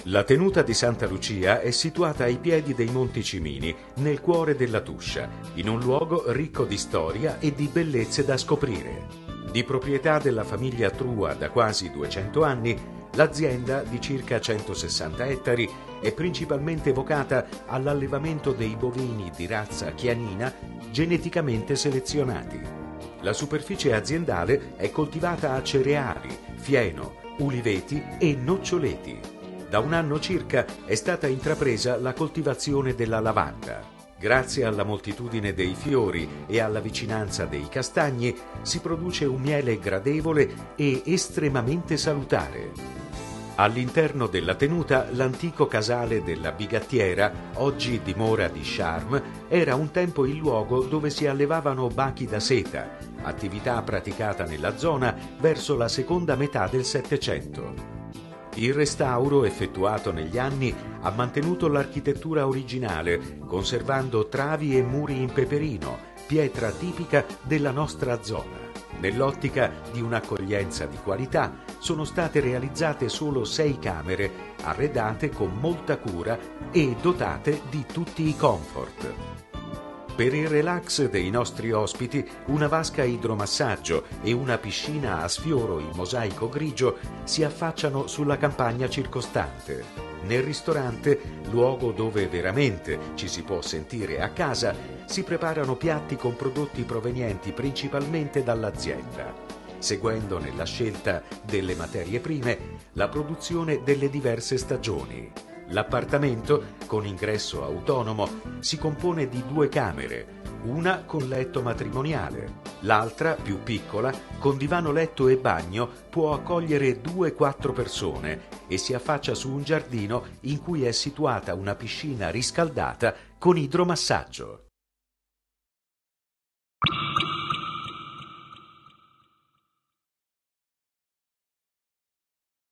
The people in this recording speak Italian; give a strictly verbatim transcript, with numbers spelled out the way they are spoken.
La tenuta di Santa Lucia è situata ai piedi dei Monti Cimini, nel cuore della Tuscia, in un luogo ricco di storia e di bellezze da scoprire. Di proprietà della famiglia Trua da quasi duecento anni, l'azienda, di circa centosessanta ettari, è principalmente vocata all'allevamento dei bovini di razza chianina geneticamente selezionati. La superficie aziendale è coltivata a cereali, fieno, uliveti e noccioleti. Da un anno circa è stata intrapresa la coltivazione della lavanda. Grazie alla moltitudine dei fiori e alla vicinanza dei castagni si produce un miele gradevole e estremamente salutare. All'interno della tenuta, l'antico casale della Bigattiera, oggi dimora di Charme, era un tempo il luogo dove si allevavano bachi da seta, attività praticata nella zona verso la seconda metà del Settecento. Il restauro effettuato negli anni ha mantenuto l'architettura originale, conservando travi e muri in peperino, pietra tipica della nostra zona. Nell'ottica di un'accoglienza di qualità sono state realizzate solo sei camere, arredate con molta cura e dotate di tutti i comfort. Per il relax dei nostri ospiti, una vasca idromassaggio e una piscina a sfioro in mosaico grigio si affacciano sulla campagna circostante. Nel ristorante, luogo dove veramente ci si può sentire a casa, si preparano piatti con prodotti provenienti principalmente dall'azienda, seguendo nella scelta delle materie prime la produzione delle diverse stagioni. L'appartamento, con ingresso autonomo, si compone di due camere, una con letto matrimoniale. L'altra, più piccola, con divano letto e bagno, può accogliere due quattro persone e si affaccia su un giardino in cui è situata una piscina riscaldata con idromassaggio.